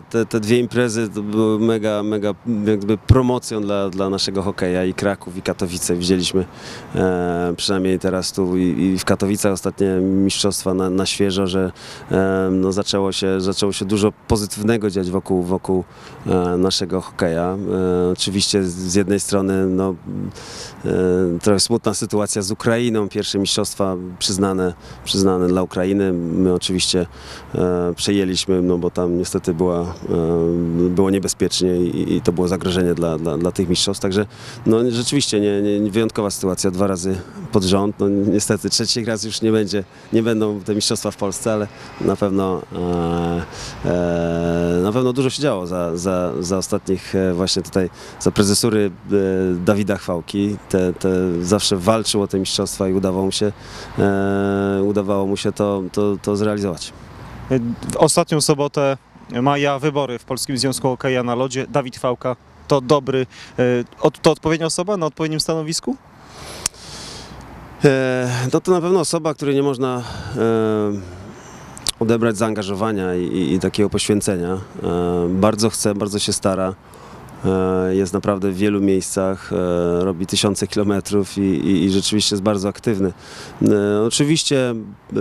te dwie imprezy to były mega jakby promocją dla naszego hokeja i Kraków, i Katowice. Widzieliśmy przynajmniej teraz tu i w Katowicach ostatnie mistrzostwa na świeżo, że no zaczęło się dużo pozytywnego dziać wokół naszego hokeja. Oczywiście z jednej strony no, trochę smutna sytuacja z Ukrainą, pierwsze mistrzostwa przyznane dla Ukrainy. My oczywiście przejęliśmy, no bo tam niestety było niebezpiecznie i to było zagrożenie dla tych mistrzostw, także no rzeczywiście wyjątkowa sytuacja, 2 razy pod rząd. No niestety trzeci raz już nie będą te mistrzostwa w Polsce, ale na pewno dużo się działo za ostatnich właśnie tutaj, za prezesury Dawida Chwałki. Zawsze walczył o te mistrzostwa i udawało mu się to zrealizować. W ostatnią sobotę maja wybory w Polskim Związku Hokeja na lodzie. Dawid Chwałka to to odpowiednia osoba na odpowiednim stanowisku? No to na pewno osoba, której nie można odebrać zaangażowania i takiego poświęcenia. Bardzo chce, bardzo się stara. Jest naprawdę w wielu miejscach, robi tysiące kilometrów i rzeczywiście jest bardzo aktywny. Oczywiście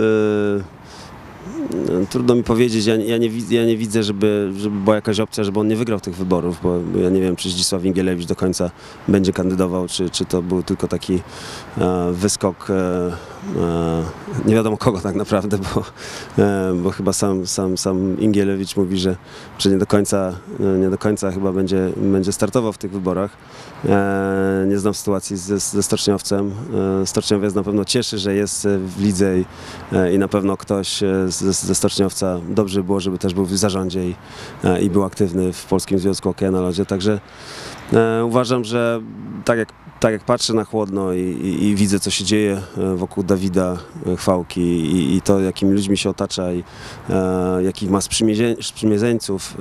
trudno mi powiedzieć, ja nie widzę, żeby była jakaś opcja, żeby on nie wygrał tych wyborów, bo ja nie wiem, czy Zdzisław Ingielewicz do końca będzie kandydował, czy to był tylko taki wyskok nie wiadomo kogo tak naprawdę, bo chyba sam Ingielewicz mówi, że nie do końca chyba będzie startował w tych wyborach. Nie znam sytuacji ze Stoczniowcem. Stoczniowec na pewno cieszy, że jest w lidze i na pewno ktoś ze Stoczniowca dobrze było, żeby też był w zarządzie i był aktywny w Polskim Związku Hokeja na lodzie. Także uważam, że tak jak patrzę na chłodno i widzę, co się dzieje wokół Dawida Chwałki i to, jakimi ludźmi się otacza i jakich ma sprzymierzeńców,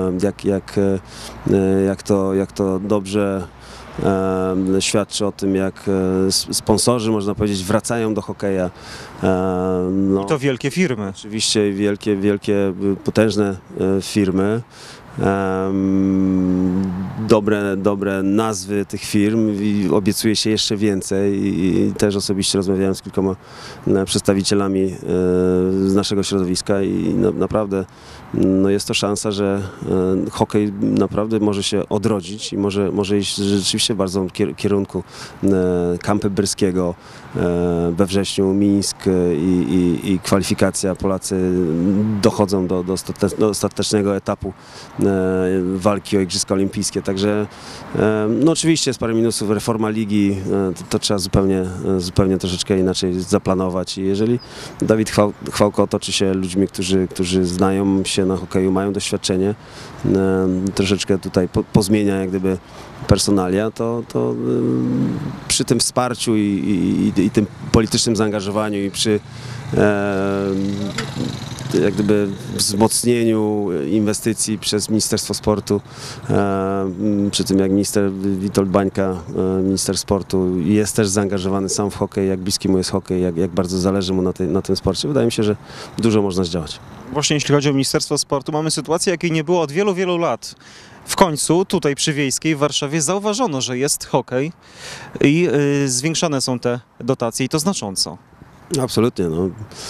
jak to dobrze świadczy o tym, jak sponsorzy, można powiedzieć, wracają do hokeja. I to wielkie firmy. Oczywiście wielkie, potężne firmy. Dobre nazwy tych firm i obiecuje się jeszcze więcej i też osobiście rozmawiałem z kilkoma przedstawicielami z naszego środowiska i naprawdę no jest to szansa, że hokej naprawdę może się odrodzić i może iść rzeczywiście w bardzo kierunku Kampy Bryskiego, we wrześniu Mińsk i kwalifikacja. Polacy dochodzą do ostatecznego etapu walki o Igrzyska Olimpijskie, także no oczywiście jest parę minusów, reforma ligi, to trzeba zupełnie troszeczkę inaczej zaplanować i jeżeli Dawid Chwałka otoczy się ludźmi, którzy znają się na hokeju, mają doświadczenie, troszeczkę tutaj pozmienia jak gdyby personalia, to przy tym wsparciu i tym politycznym zaangażowaniu i przy jak gdyby wzmocnieniu inwestycji przez Ministerstwo Sportu, przy tym jak minister Witold Bańka, minister sportu, jest też zaangażowany sam w hokej, jak bliski mu jest hokej, jak bardzo zależy mu na tym sporcie. Wydaje mi się, że dużo można zdziałać. Właśnie jeśli chodzi o Ministerstwo Sportu, mamy sytuację, jakiej nie było od wielu lat. W końcu tutaj przy Wiejskiej w Warszawie zauważono, że jest hokej i zwiększane są te dotacje i to znacząco. Absolutnie. No.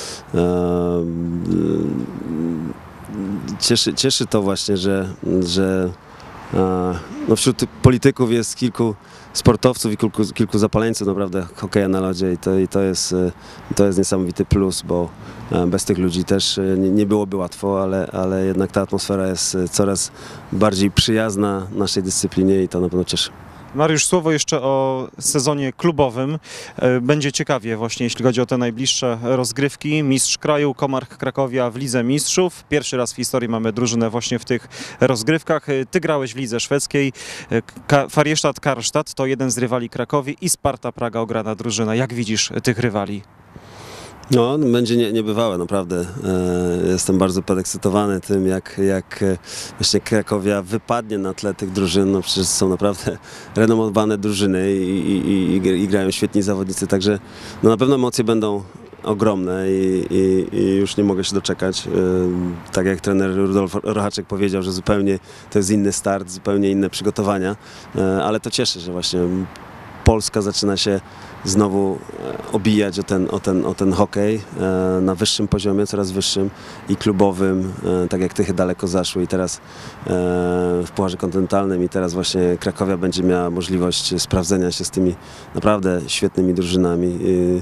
Cieszy to właśnie, że no wśród polityków jest kilku sportowców i kilku zapaleńców naprawdę hokeja na lodzie i to jest niesamowity plus, bo bez tych ludzi też nie byłoby łatwo, ale jednak ta atmosfera jest coraz bardziej przyjazna naszej dyscyplinie i to na pewno cieszy. Mariusz, słowo jeszcze o sezonie klubowym. Będzie ciekawie właśnie, jeśli chodzi o te najbliższe rozgrywki. Mistrz kraju, Comarch Krakowia w Lidze Mistrzów. Pierwszy raz w historii mamy drużynę właśnie w tych rozgrywkach. Ty grałeś w lidze szwedzkiej. Färjestad-Karlstad to jeden z rywali Krakowi i Sparta Praga ograna drużyna. Jak widzisz tych rywali? No, będzie niebywałe, naprawdę. Jestem bardzo podekscytowany tym, jak właśnie Krakowia wypadnie na tle tych drużyn. No przecież są naprawdę renomowane drużyny i grają świetni zawodnicy, także no na pewno emocje ogromne i już nie mogę się doczekać. Tak jak trener Rudolf Rochaczek powiedział, że zupełnie to jest inny start, zupełnie inne przygotowania, ale to cieszy, że właśnie Polska zaczyna się znowu obijać o ten hokej na wyższym poziomie, coraz wyższym i klubowym, tak jak Tychy daleko zaszły i teraz w Pucharze Kontynentalnym i teraz właśnie Krakowia będzie miała możliwość sprawdzenia się z tymi naprawdę świetnymi drużynami.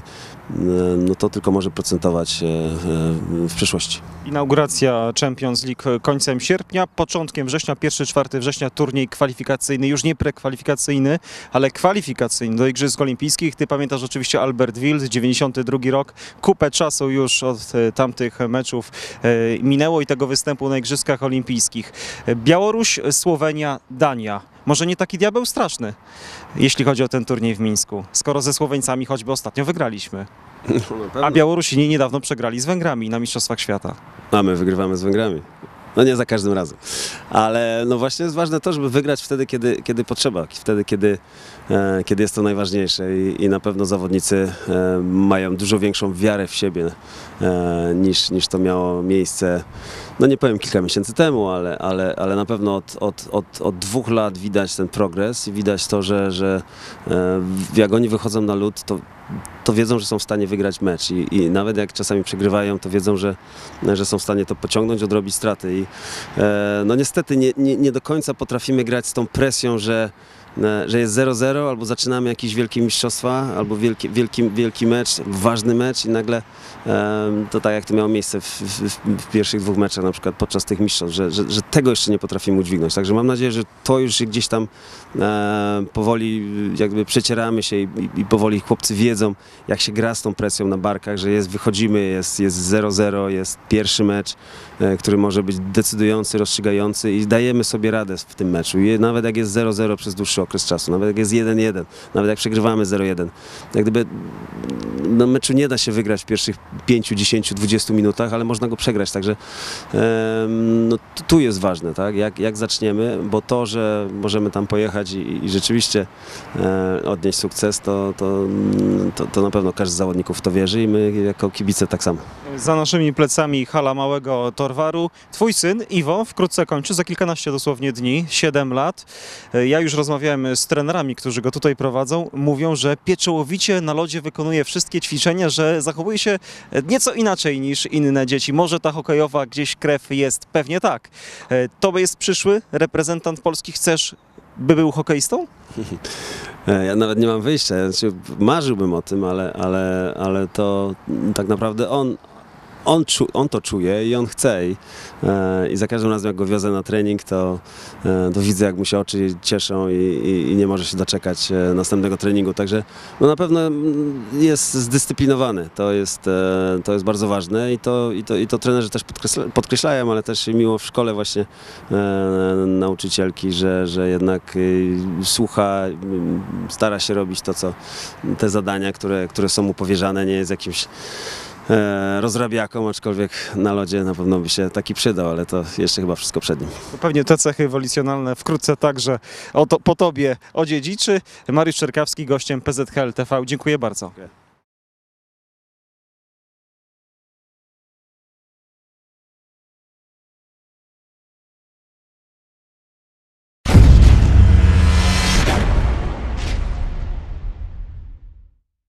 No to tylko może procentować w przyszłości. Inauguracja Champions League końcem sierpnia, początkiem września, 1-4 września turniej kwalifikacyjny, już nie prekwalifikacyjny, ale kwalifikacyjny do Igrzysk Olimpijskich. Ty pamiętasz oczywiście Albert Wild, 92 rok, kupę czasu już od tamtych meczów minęło i tego występu na Igrzyskach Olimpijskich. Białoruś, Słowenia, Dania. Może nie taki diabeł straszny, jeśli chodzi o ten turniej w Mińsku, skoro ze Słoweńcami choćby ostatnio wygraliśmy. A Białorusini niedawno przegrali z Węgrami na Mistrzostwach Świata. A my wygrywamy z Węgrami. No nie za każdym razem, ale no właśnie jest ważne to, żeby wygrać wtedy, kiedy potrzeba, wtedy, kiedy jest to najważniejsze i na pewno zawodnicy mają dużo większą wiarę w siebie niż to miało miejsce, no nie powiem kilka miesięcy temu, ale na pewno od 2 lat widać ten progres i widać to, że jak oni wychodzą na lód, to wiedzą, że są w stanie wygrać mecz i nawet jak czasami przegrywają, to wiedzą, że są w stanie to pociągnąć, odrobić straty i no niestety nie do końca potrafimy grać z tą presją, że jest 0-0 albo zaczynamy jakieś wielkie mistrzostwa albo wielki mecz, ważny mecz i nagle to tak jak to miało miejsce w pierwszych 2 meczach na przykład podczas tych mistrzostw, że tego jeszcze nie potrafimy udźwignąć. Także mam nadzieję, że to już się gdzieś tam powoli jakby przecieramy się i powoli chłopcy wiedzą, jak się gra z tą presją na barkach, że wychodzimy, jest 0-0, jest pierwszy mecz, który może być decydujący, rozstrzygający i dajemy sobie radę w tym meczu. I nawet jak jest 0-0 przez dłuższy okres czasu, nawet jak jest 1-1, nawet jak przegrywamy 0-1, jak gdyby no, meczu nie da się wygrać w pierwszych 5, 10, 20 minutach, ale można go przegrać, także no, tu jest ważne, tak? Jak zaczniemy, bo to, że możemy tam pojechać i rzeczywiście odnieść sukces, to na pewno każdy z zawodników w to wierzy i my jako kibice tak samo. Za naszymi plecami hala małego Torwaru. Twój syn Iwo wkrótce kończy, za kilkanaście dosłownie dni, 7 lat. Ja już rozmawiałem z trenerami, którzy go tutaj prowadzą. Mówią, że pieczołowicie na lodzie wykonuje wszystkie ćwiczenia, że zachowuje się nieco inaczej niż inne dzieci. Może ta hokejowa gdzieś krew jest, pewnie tak. To jest przyszły reprezentant Polski. Chcesz, by był hokeistą? Ja nawet nie mam wyjścia. Znaczy, marzyłbym o tym, ale to tak naprawdę on to czuje i on chce i za każdym razem jak go wiozę na trening, to widzę jak mu się oczy cieszą i nie może się doczekać następnego treningu, także no na pewno jest zdyscyplinowany, to jest bardzo ważne i to trenerzy też podkreślają, ale też miło w szkole właśnie nauczycielki, że jednak słucha, stara się robić te zadania, które są mu powierzane, nie jest jakimś rozrabiaką, aczkolwiek na lodzie na pewno by się taki przydał, ale to jeszcze chyba wszystko przed nim. Pewnie te cechy wolicjonalne wkrótce także po tobie odziedziczy. Mariusz Czerkawski, gościem PZHL TV. Dziękuję bardzo.